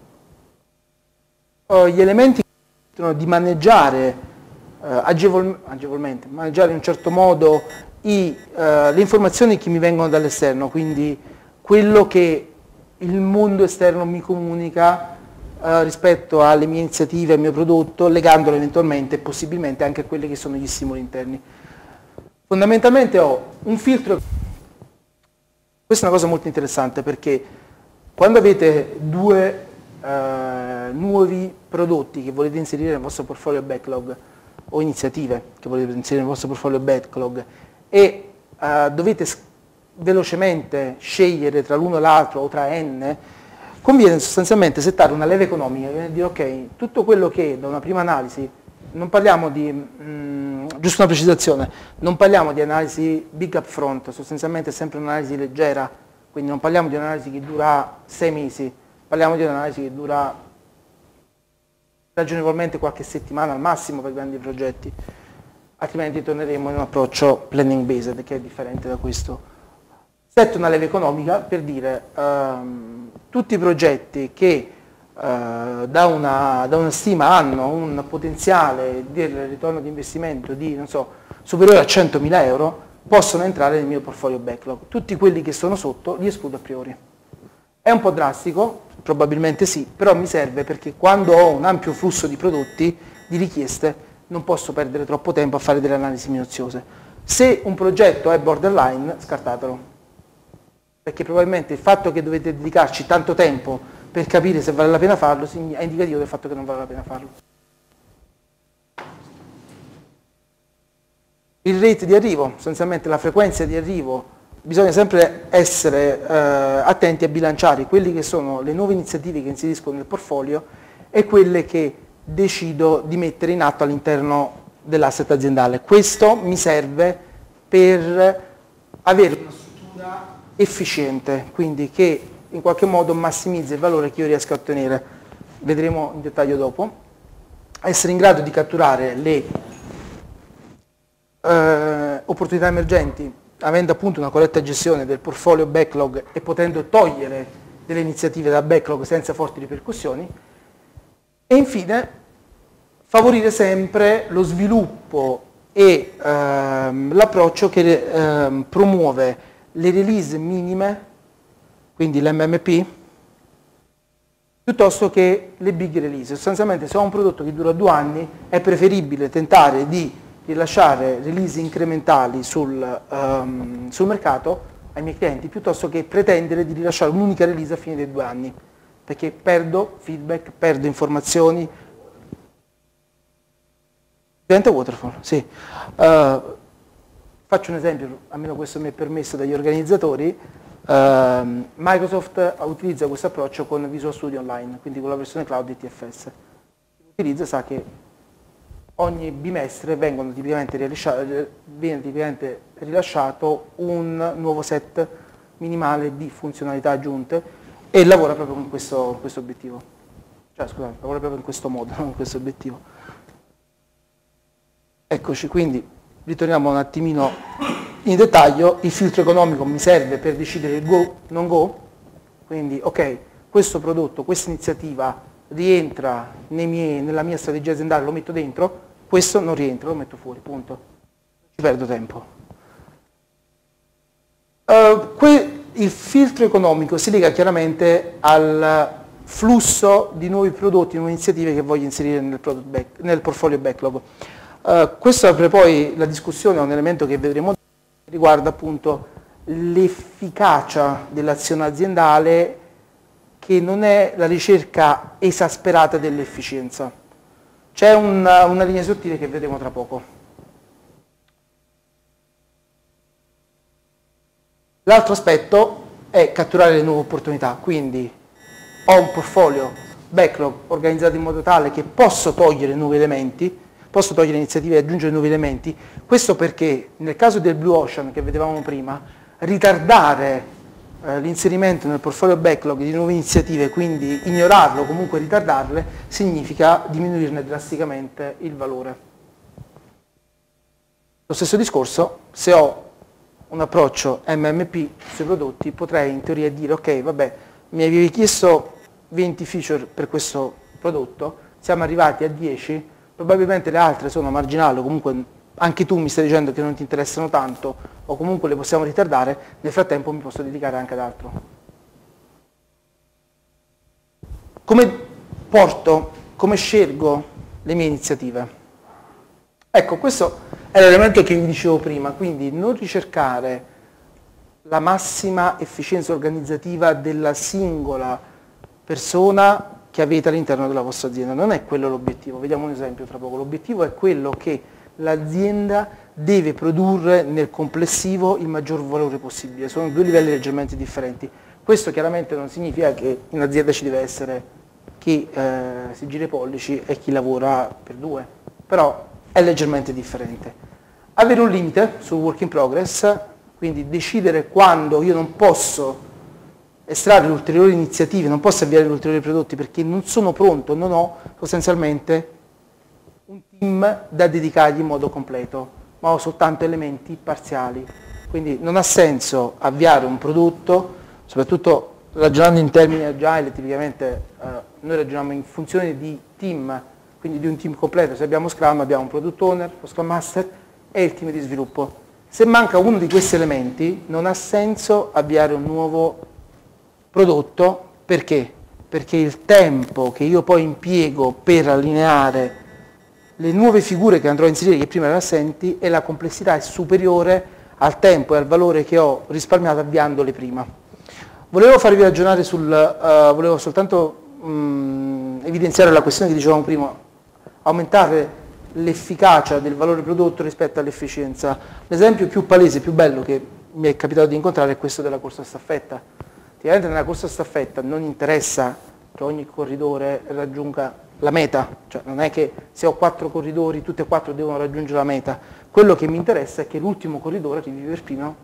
gli elementi che permettono di maneggiare agevolmente, maneggiare in un certo modo le informazioni che mi vengono dall'esterno, quindi quello che il mondo esterno mi comunica rispetto alle mie iniziative, al mio prodotto, legandolo eventualmente e possibilmente anche a quelli che sono gli stimoli interni. Fondamentalmente ho un filtro. Questa è una cosa molto interessante, perché quando avete 2 nuovi prodotti che volete inserire nel vostro portfolio backlog o iniziative che volete inserire nel vostro portfolio backlog e dovete velocemente scegliere tra l'uno e l'altro o tra n, conviene sostanzialmente settare una leva economica e dire ok, tutto quello che da una prima analisi, non parliamo di, giusto una precisazione, non parliamo di analisi big upfront, sostanzialmente è sempre un'analisi leggera, quindi non parliamo di un'analisi che dura 6 mesi, parliamo di un'analisi che dura ragionevolmente qualche settimana al massimo per grandi progetti, altrimenti torneremo in un approccio planning based che è differente da questo. Setto una leva economica per dire tutti i progetti che da una stima hanno un potenziale di ritorno di investimento di, non so, superiore a 100.000 euro possono entrare nel mio portfolio backlog. Tutti quelli che sono sotto li escludo a priori. È un po' drastico, probabilmente sì, però mi serve perché quando ho un ampio flusso di prodotti, di richieste, non posso perdere troppo tempo a fare delle analisi minuziose. Se un progetto è borderline, scartatelo. Perché probabilmente il fatto che dovete dedicarci tanto tempo per capire se vale la pena farlo è indicativo del fatto che non vale la pena farlo. Il rate di arrivo, sostanzialmente la frequenza di arrivo, bisogna sempre essere attenti a bilanciare quelle che sono le nuove iniziative che inserisco nel portfolio e quelle che decido di mettere in atto all'interno dell'asset aziendale. Questo mi serve per avere una struttura efficiente, quindi che in qualche modo massimizza il valore che io riesco a ottenere. Vedremo in dettaglio dopo. Essere in grado di catturare le opportunità emergenti, avendo appunto una corretta gestione del portfolio backlog e potendo togliere delle iniziative da backlog senza forti ripercussioni. E infine favorire sempre lo sviluppo e l'approccio che promuove le release minime, quindi l'MMP, piuttosto che le big release. Sostanzialmente se ho un prodotto che dura 2 anni è preferibile tentare di rilasciare release incrementali sul mercato ai miei clienti piuttosto che pretendere di rilasciare un'unica release a fine dei 2 anni, perché perdo feedback, perdo informazioni, Diventa waterfall, sì. Faccio un esempio, almeno questo mi è permesso dagli organizzatori. Microsoft utilizza questo approccio con Visual Studio Online, quindi con la versione cloud di TFS. Chi utilizza sa che ogni bimestre viene tipicamente rilasciato un nuovo set minimale di funzionalità aggiunte e lavora proprio con questo obiettivo. Cioè, scusate, lavora proprio in questo modo, non con questo obiettivo. Eccoci, quindi ritorniamo un attimino in dettaglio. Il filtro economico mi serve per decidere il go, non go. Quindi, ok, questo prodotto, questa iniziativa rientra nella mia strategia aziendale, lo metto dentro, questo non rientra, lo metto fuori, punto. Non ci perdo tempo. Il filtro economico si lega chiaramente al flusso di nuovi prodotti, nuove iniziative che voglio inserire nel portfolio backlog. Questo apre poi la discussione a un elemento che vedremo che riguarda appunto l'efficacia dell'azione aziendale, che non è la ricerca esasperata dell'efficienza. C'è una linea sottile che vedremo tra poco. L'altro aspetto è catturare le nuove opportunità, quindi ho un portfolio backlog organizzato in modo tale che posso togliere nuovi elementi, posso togliere iniziative e aggiungere nuovi elementi. Questo perché nel caso del Blue Ocean che vedevamo prima, ritardare l'inserimento nel portfolio backlog di nuove iniziative, quindi ignorarlo o comunque ritardarle, significa diminuirne drasticamente il valore. Lo stesso discorso, se ho un approccio MMP sui prodotti, potrei in teoria dire ok, vabbè, mi avevi chiesto 20 feature per questo prodotto, siamo arrivati a 10, probabilmente le altre sono marginali o comunque anche tu mi stai dicendo che non ti interessano tanto o comunque le possiamo ritardare, nel frattempo mi posso dedicare anche ad altro. Come scelgo le mie iniziative? Ecco, questo è l'elemento che vi dicevo prima, quindi non ricercare la massima efficienza organizzativa della singola persona che avete all'interno della vostra azienda, non è quello l'obiettivo. Vediamo un esempio tra poco. L'obiettivo è quello che l'azienda deve produrre nel complessivo il maggior valore possibile. Sono due livelli leggermente differenti. Questo chiaramente non significa che in azienda ci deve essere chi si gira i pollici e chi lavora per due, però è leggermente differente. Avere un limite sul work in progress, quindi decidere quando io non posso estrarre ulteriori iniziative, non posso avviare ulteriori prodotti perché non sono pronto, non ho sostanzialmente un team da dedicargli in modo completo, ma ho soltanto elementi parziali. Quindi non ha senso avviare un prodotto, soprattutto ragionando in termini agile, tipicamente noi ragioniamo in funzione di team, quindi di un team completo. Se abbiamo Scrum abbiamo un Product Owner, lo Scrum Master e il team di sviluppo. Se manca uno di questi elementi non ha senso avviare un nuovo prodotto. Perché? Perché il tempo che io poi impiego per allineare le nuove figure che andrò a inserire, che prima erano assenti, e la complessità è superiore al tempo e al valore che ho risparmiato avviandole prima. Volevo farvi ragionare volevo soltanto evidenziare la questione che dicevamo prima, aumentare l'efficacia del valore prodotto rispetto all'efficienza. L'esempio più palese, più bello che mi è capitato di incontrare è questo della corsa a staffetta. Tipicamente nella corsa a staffetta non interessa che ogni corridore raggiunga la meta, cioè non è che se ho 4 corridori tutti e 4 devono raggiungere la meta, quello che mi interessa è che l'ultimo corridore arrivi per primo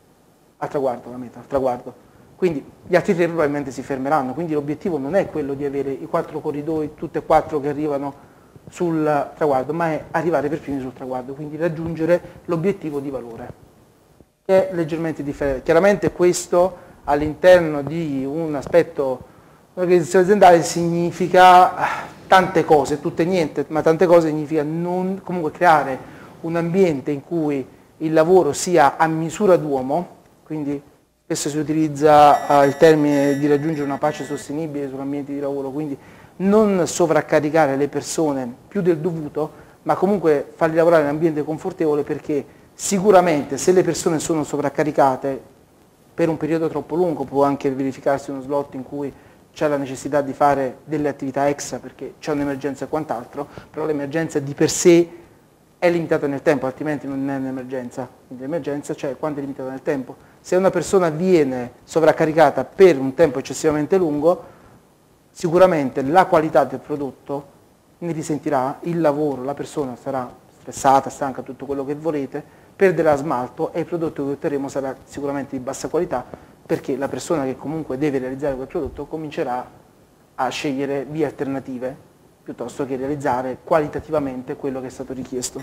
al traguardo, la meta, al traguardo. Quindi gli altri 3 probabilmente si fermeranno, quindi l'obiettivo non è quello di avere i 4 corridori, tutti e 4 che arrivano sul traguardo, ma è arrivare per primi sul traguardo, quindi raggiungere l'obiettivo di valore, che è leggermente differente. Chiaramente questo all'interno di un aspetto organizzazione aziendale significa tante cose, tutte e niente, ma tante cose significa non, comunque creare un ambiente in cui il lavoro sia a misura d'uomo, quindi spesso si utilizza il termine di raggiungere una pace sostenibile sull'ambiente di lavoro, quindi non sovraccaricare le persone più del dovuto, ma comunque farli lavorare in un ambiente confortevole, perché sicuramente se le persone sono sovraccaricate per un periodo troppo lungo può anche verificarsi uno slot in cui c'è la necessità di fare delle attività extra perché c'è un'emergenza e quant'altro, però l'emergenza di per sé è limitata nel tempo, altrimenti non è un'emergenza. L'emergenza c'è quando è limitata nel tempo. Se una persona viene sovraccaricata per un tempo eccessivamente lungo, sicuramente la qualità del prodotto ne risentirà, il lavoro, la persona sarà stressata, stanca, tutto quello che volete, perderà smalto e il prodotto che otterremo sarà sicuramente di bassa qualità, perché la persona che comunque deve realizzare quel prodotto comincerà a scegliere vie alternative piuttosto che realizzare qualitativamente quello che è stato richiesto.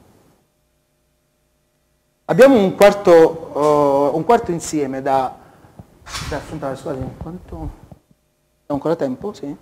Abbiamo un quarto insieme da affrontare. Scusate, quanto... Ho ancora tempo? Sì?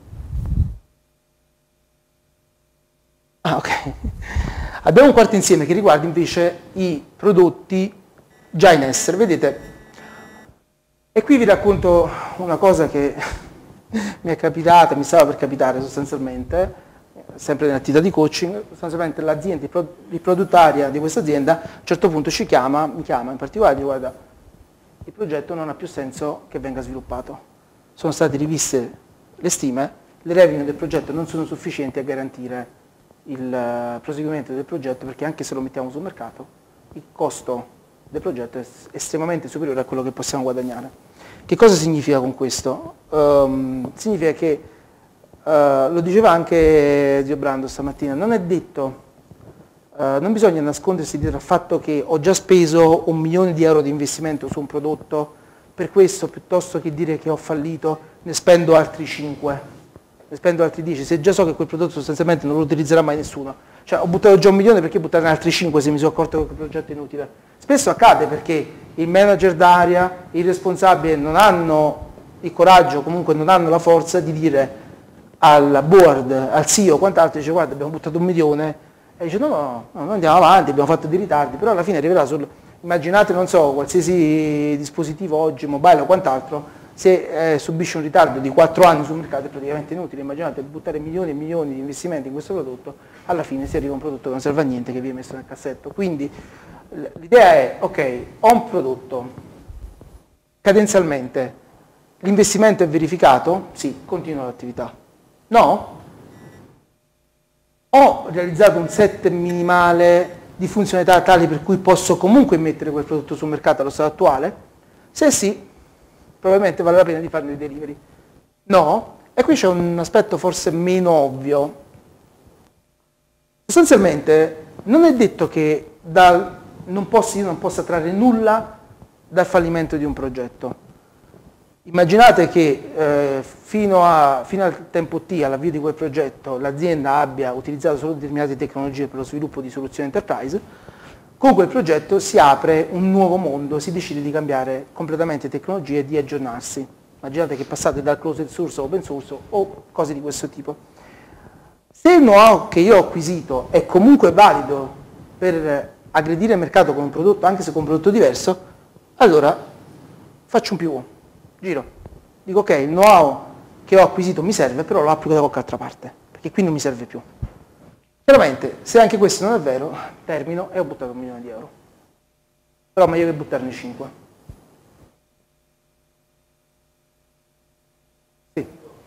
Ah, ok. Abbiamo un quarto insieme che riguarda invece i prodotti già in essere. Vedete, e qui vi racconto una cosa che mi è capitata, mi stava per capitare sostanzialmente, sempre nell'attività di coaching. Sostanzialmente l'azienda, il produttaria di questa azienda a un certo punto mi chiama in particolare e dice: guarda, il progetto non ha più senso che venga sviluppato. Sono state riviste le stime, le revenue del progetto non sono sufficienti a garantire il proseguimento del progetto, perché anche se lo mettiamo sul mercato, il costo del progetto è estremamente superiore a quello che possiamo guadagnare. Che cosa significa con questo? Significa che, lo diceva anche zio Brando stamattina, non è detto, non bisogna nascondersi dietro al fatto che ho già speso 1 milione di euro di investimento su un prodotto, per questo piuttosto che dire che ho fallito ne spendo altri 5, ne spendo altri 10, se già so che quel prodotto sostanzialmente non lo utilizzerà mai nessuno. Cioè ho buttato già 1 milione, perché buttare altri 5 se mi sono accorto che quel progetto è inutile? Spesso accade perché il manager d'area, il responsabile non hanno il coraggio, comunque non hanno la forza di dire al board, al CEO, quant'altro, dice: guarda, abbiamo buttato 1 milione, e dice no, noi andiamo avanti, abbiamo fatto dei ritardi, però alla fine arriverà immaginate, non so, qualsiasi dispositivo oggi, mobile o quant'altro, se subisce un ritardo di 4 anni sul mercato è praticamente inutile. Immaginate buttare milioni e milioni di investimenti in questo prodotto, alla fine si arriva a un prodotto che non serve a niente, che viene messo nel cassetto. Quindi l'idea è: ok, ho un prodotto, cadenzialmente l'investimento è verificato? Sì, continuo l'attività. No? Ho realizzato un set minimale di funzionalità tali per cui posso comunque mettere quel prodotto sul mercato allo stato attuale? Se sì, probabilmente vale la pena di fare dei delivery. No? E qui c'è un aspetto forse meno ovvio. Sostanzialmente non è detto che io non possa trarre nulla dal fallimento di un progetto. Immaginate che fino al tempo T, all'avvio di quel progetto, l'azienda abbia utilizzato solo determinate tecnologie per lo sviluppo di soluzioni enterprise. Con quel progetto si apre un nuovo mondo, si decide di cambiare completamente tecnologie e di aggiornarsi. Immaginate che passate dal closed source a open source o cose di questo tipo. Se il know-how che io ho acquisito è comunque valido per aggredire il mercato con un prodotto, anche se con un prodotto diverso, allora faccio un pivot, giro. Dico: ok, il know-how che ho acquisito mi serve, però lo applico da qualche altra parte, perché qui non mi serve più. Chiaramente, se anche questo non è vero, termino e ho buttato 1 milione di euro. Però meglio che buttarne 5. Sì.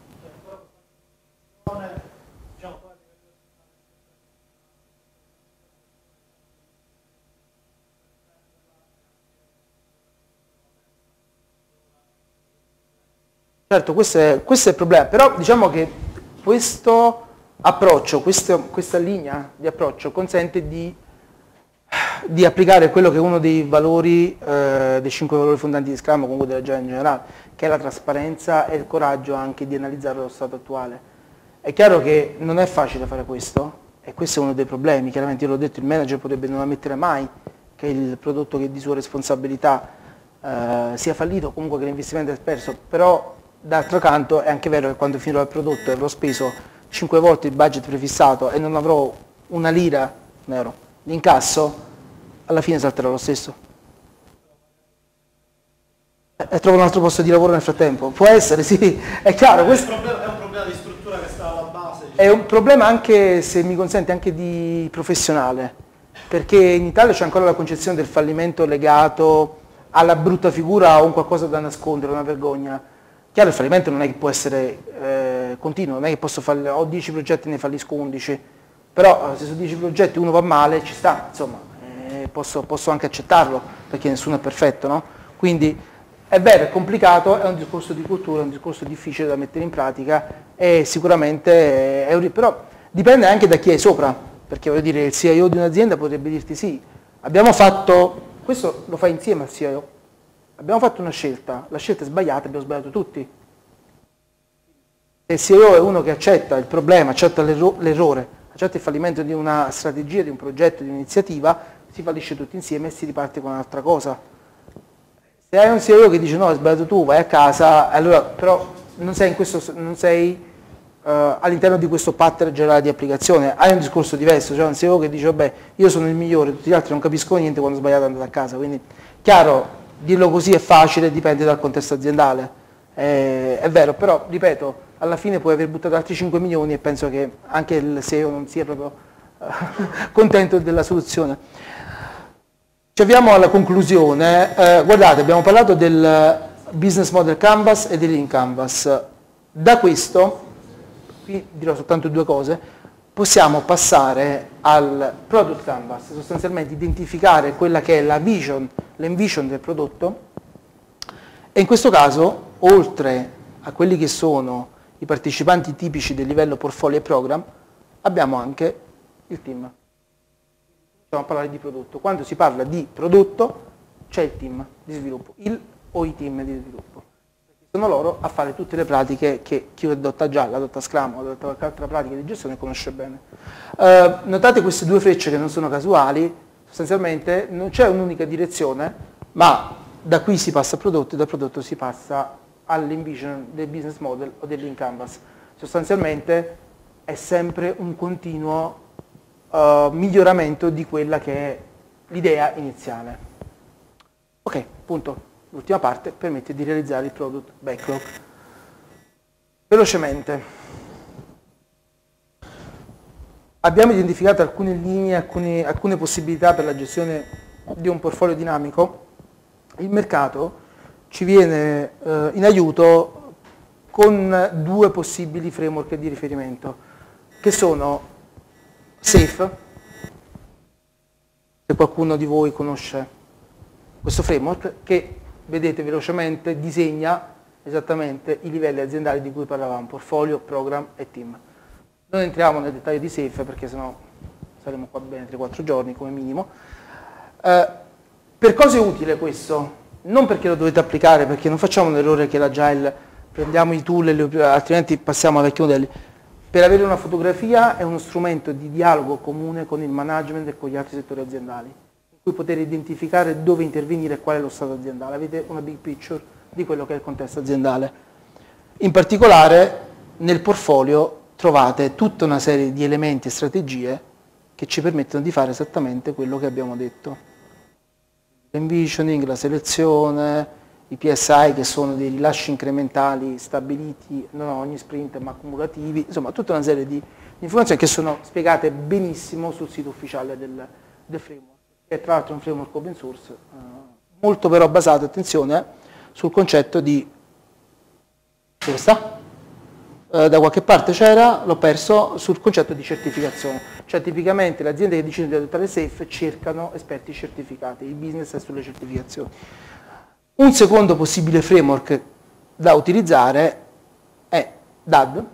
Certo, questo è il problema, però diciamo che questo approccio, questa linea di approccio consente di applicare quello che è uno dei valori, dei 5 valori fondanti di Scrum, o comunque dell'agile in generale, che è la trasparenza e il coraggio anche di analizzare lo stato attuale. È chiaro che non è facile fare questo, e questo è uno dei problemi. Chiaramente, io l'ho detto, il manager potrebbe non ammettere mai che il prodotto che è di sua responsabilità sia fallito, o comunque che l'investimento è perso, però d'altro canto è anche vero che quando finirò il prodotto e avrò speso 5 volte il budget prefissato e non avrò una lira di incasso, alla fine salterò lo stesso. E trovo un altro posto di lavoro nel frattempo. Può essere, sì, è chiaro. Questo È un problema di struttura che sta alla base. è un problema anche, se mi consente, anche di professionale, perché in Italia c'è ancora la concezione del fallimento legato alla brutta figura o un qualcosa da nascondere, una vergogna. Chiaro, il fallimento non è che può essere continuo, non è che posso fare, ho 10 progetti e ne fallisco 11. però se su 10 progetti uno va male ci sta, insomma, posso anche accettarlo, perché nessuno è perfetto, no? Quindi è vero, è complicato, è un discorso di cultura, è un discorso difficile da mettere in pratica e sicuramente però dipende anche da chi è sopra, perché voglio dire, il CIO di un'azienda potrebbe dirti sì, abbiamo fatto, questo lo fai insieme al CIO, abbiamo fatto una scelta, la scelta è sbagliata, abbiamo sbagliato tutti. Se il CIO è uno che accetta il problema, accetta l'errore, accetta il fallimento di una strategia, di un progetto, di un'iniziativa, si fallisce tutti insieme e si riparte con un'altra cosa. Se hai un CIO che dice no, hai sbagliato tu, vai a casa, allora però non sei all'interno di questo pattern generale di applicazione, hai un discorso diverso, cioè un CEO che dice vabbè io sono il migliore, tutti gli altri non capiscono niente, quando ho sbagliato andate a casa, quindi chiaro, dirlo così è facile, dipende dal contesto aziendale, è vero, però ripeto, alla fine puoi aver buttato altri 5 milioni e penso che anche il CEO non sia proprio contento della soluzione. Ci avviamo alla conclusione, guardate abbiamo parlato del business model canvas e del lean canvas, da questo qui dirò soltanto due cose, possiamo passare al product canvas, sostanzialmente identificare quella che è la vision, l'envision del prodotto e in questo caso, oltre a quelli che sono i partecipanti tipici del livello portfolio e program, abbiamo anche il team. Stiamo a parlare di prodotto. Quando si parla di prodotto c'è il team di sviluppo, il o i team di sviluppo. Sono loro a fare tutte le pratiche che chi adotta Agile, adotta Scrum o adotta qualche altra pratica di gestione conosce bene. Notate queste due frecce che non sono casuali, sostanzialmente non c'è un'unica direzione, ma da qui si passa al prodotto e dal prodotto si passa all'envision del business model o del lean canvas. Sostanzialmente è sempre un continuo miglioramento di quella che è l'idea iniziale. Ok, punto. L'ultima parte permette di realizzare il product backlog. Velocemente. Abbiamo identificato alcune linee, alcune possibilità per la gestione di un portfolio dinamico. Il mercato ci viene in aiuto con due possibili framework di riferimento, che sono SAFe, se qualcuno di voi conosce questo framework, che vedete velocemente disegna esattamente i livelli aziendali di cui parlavamo, portfolio, program e team. Non entriamo nel dettaglio di SAFe perché sennò saremo qua bene 3-4 giorni come minimo. Per cosa è utile questo? Non perché lo dovete applicare, perché non facciamo un errore che l'Agile prendiamo i tool altrimenti passiamo ai vecchi modelli. Per avere una fotografia è uno strumento di dialogo comune con il management e con gli altri settori aziendali, in cui poter identificare dove intervenire e qual è lo stato aziendale. Avete una big picture di quello che è il contesto aziendale. In particolare nel portfolio trovate tutta una serie di elementi e strategie che ci permettono di fare esattamente quello che abbiamo detto. L'envisioning, la selezione, i PSI che sono dei rilasci incrementali stabiliti non ogni sprint ma accumulativi, insomma tutta una serie di informazioni che sono spiegate benissimo sul sito ufficiale del framework, che è tra l'altro un framework open source, molto però basato, attenzione, sul concetto di... dove sta? Da qualche parte c'era, l'ho perso, sul concetto di certificazione. Cioè tipicamente le aziende che decidono di adottare SAFe cercano esperti certificati, il business è sulle certificazioni. Un secondo possibile framework da utilizzare è DAD.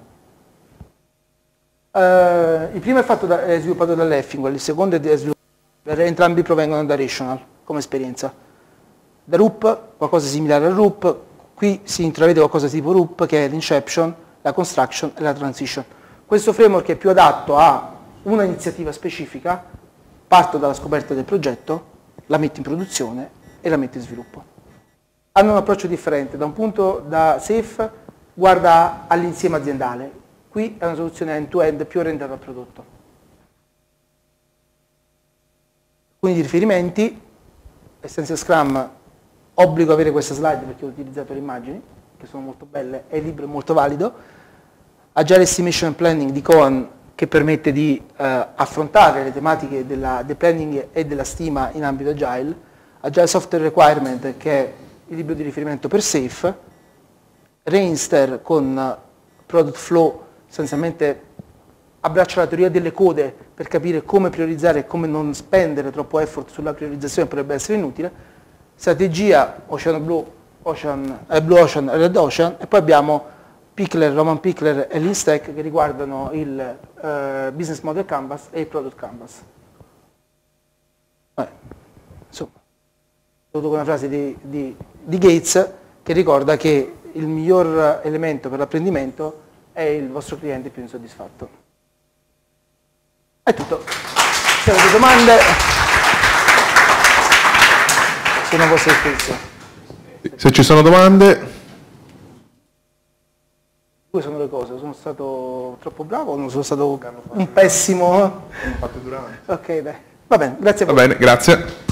Il primo è sviluppato dall'Effingwell, il secondo è sviluppato, entrambi provengono da Rational come esperienza. Da Roop, qualcosa similare al Roop, qui si intravede qualcosa tipo Roop che è l'Inception, la Construction e la Transition. Questo framework è più adatto a una iniziativa specifica, parto dalla scoperta del progetto, la metto in produzione e la metto in sviluppo. Hanno un approccio differente, da un punto da SAFe guarda all'insieme aziendale, qui è una soluzione end-to-end più orientata al prodotto. Alcuni riferimenti, Essential Scrum, obbligo avere questa slide perché ho utilizzato le immagini, che sono molto belle, è il libro è molto valido. Agile Estimation and Planning di Cohen, che permette di affrontare le tematiche del planning e della stima in ambito Agile. Agile Software Requirement, che è il libro di riferimento per SAFe. Reinster con Product Flow, sostanzialmente abbraccia la teoria delle code per capire come priorizzare e come non spendere troppo effort sulla priorizzazione, potrebbe essere inutile, strategia Ocean Blue Ocean, Blue Ocean e Red Ocean, e poi abbiamo Pickler, Roman Pickler e Lean Stack che riguardano il Business Model Canvas e il Product Canvas. Insomma, tutto con una frase di Gates che ricorda che il miglior elemento per l'apprendimento è il vostro cliente più insoddisfatto. È tutto. Se avete domande, sono a vostra disposizione. Se ci sono domande... Due sono le cose, sono stato troppo bravo o non sono stato un pessimo? Fatte durante. Ok, dai. Va bene, grazie a voi. Va bene, grazie.